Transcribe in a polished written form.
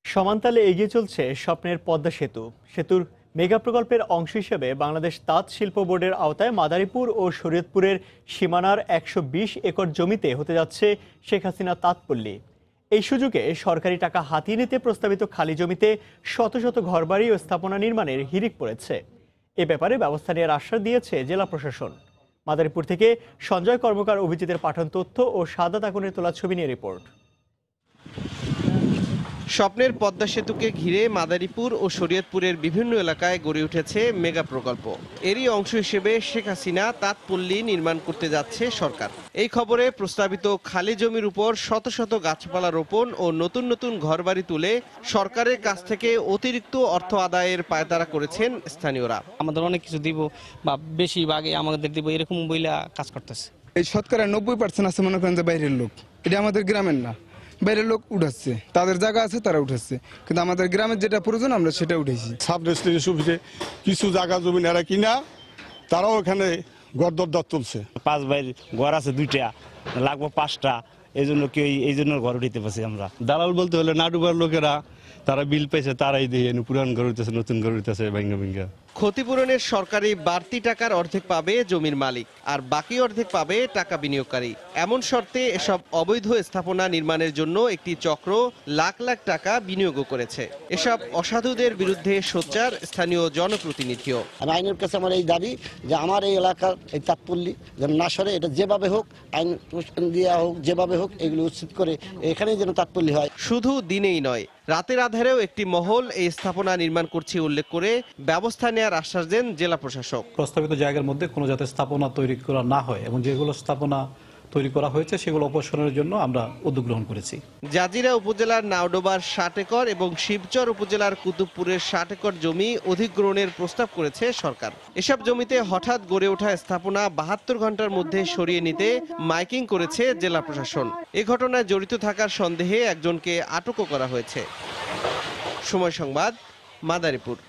সমান্তালে এগিয়ে চলছে স্বপ্নের পদ্মা সেতু। সেতুর মেগা প্রকল্পের অংশ হিসেবে বাংলাদেশ তাঁত শিল্প বোর্ডের আওতায় মাদারীপুর ও শরীয়তপুরের সীমানার ১২০ একর জমিতে হতে যাচ্ছে শেখ হাসিনা তাঁতপল্লী। এই সুযোগে সরকারি টাকা হাতিয়ে নিতে প্রস্তাবিত খালি জমিতে শত শত ঘরবাড়ি ও স্থাপনা নির্মাণের হিড়িক পড়েছে। এ ব্যাপারে ব্যবস্থা নেওয়ার আশ্বাস দিয়েছে জেলা প্রশাসন। মাদারীপুর থেকে সঞ্জয় কর্মকার অভিজিতের পাঠান তথ্য ও সাদাত আগুনের তোলা ছবি নিয়ে রিপোর্ট। স্বপ্নের পদ্মা সেতুকে ঘিরে মাদারীপুর ও শরীয়তপুরের বিভিন্ন এলাকায় গড়ে উঠেছে মেগা প্রকল্প। এরই অংশ হিসেবে শেখ হাসিনা তাঁতপল্লী নির্মাণ করতে যাচ্ছে সরকার। এই খবরে প্রস্তাবিত খালি জমির উপর শত শত গাছপালা রোপণ ও নতুন নতুন ঘরবাড়ি তুলে সরকারের কাছ থেকে অতিরিক্ত অর্থ আদায়ের পায়তারা করেছেন স্থানীয়রা। আমাদের অনেক কিছু দিব বা বেশিরভাগে আমাদের দিব এরকম বইলা কাজ করতেছে। এই শতকরা 90% আছে মনে করেন যে বাইরের লোক, এটা আমাদের গ্রামের না, বাইরের লোক উঠাচ্ছে, তাদের জায়গা আছে তারা উঠাচ্ছে, কিন্তু আমাদের গ্রামের যেটা প্রয়োজন আমরা সেটা উঠেছি। সাব রেজিস্ট্রি সুবিধে কিছু জায়গা জমি এরা কিনা তারাও এখানে গড়দর তুলছে। 5 বাইর ঘর আছে 2টা, লাগবে 5টা, এই জন্য ঘর উঠাইতে পারছি আমরা। দালাল বলতে হলে নাটুবার লোকেরা তারা বিল পেয়েছে, তারাই দিয়ে পুরান ঘর উঠতেছে, নতুন ঘর উঠতেছে ভাঙ্গা ভাঙ্গা। ক্ষতিপূরণের সরকারি বাড়তি টাকার অর্ধেক পাবে জমির মালিক, আর বাকি অর্ধেক পাবে টাকা বিনিয়োগকারী। এমন শর্তে এসব অবৈধ স্থাপনা নির্মাণের জন্য একটি চক্র লাখ লাখ টাকা বিনিয়োগও করেছে। এসব অসাধুদের বিরুদ্ধে সোচ্চার স্থানীয় জনপ্রতিনিধিও। আমি আইনের কাছে আমার এই দাবি যে আমার এই এলাকার এই তাঁতপল্লী যেন না সরে, এটা যেভাবে হোক আইন দেওয়া হোক, যেভাবে হোক এগুলো উচিত করে এখানেই যেন তাঁতপল্লী হয়। শুধু দিনেই নয়, রাতের আধারেও একটি মহল এই স্থাপনা নির্মাণ করছে উল্লেখ করে ব্যবস্থা নেওয়ার আশ্বাস দেন জেলা প্রশাসক। প্রস্তাবিত জায়গার মধ্যে কোনো যাতে স্থাপনা তৈরি করা না হয় এবং যেগুলো স্থাপনা তৈরি করা হয়েছে সেগুলো অপসারণের জন্য আমরা উদ্যোগ গ্রহণ করেছি। জাজিরা উপজেলার নাওডোবার 60 একর এবং শিবচর উপজেলার কুতুবপুরের 60 একর জমি অধিগ্রহণের প্রস্তাব করেছে সরকার। এসব জমিতে হঠাৎ গড়ে ওঠা স্থাপনা 72 ঘন্টার মধ্যে সরিয়ে নিতে মাইকিং করেছে জেলা প্রশাসন। এ ঘটনায় জড়িত থাকার সন্দেহে একজনকে আটকও করা হয়েছে। সময় সংবাদ, মাদারীপুর।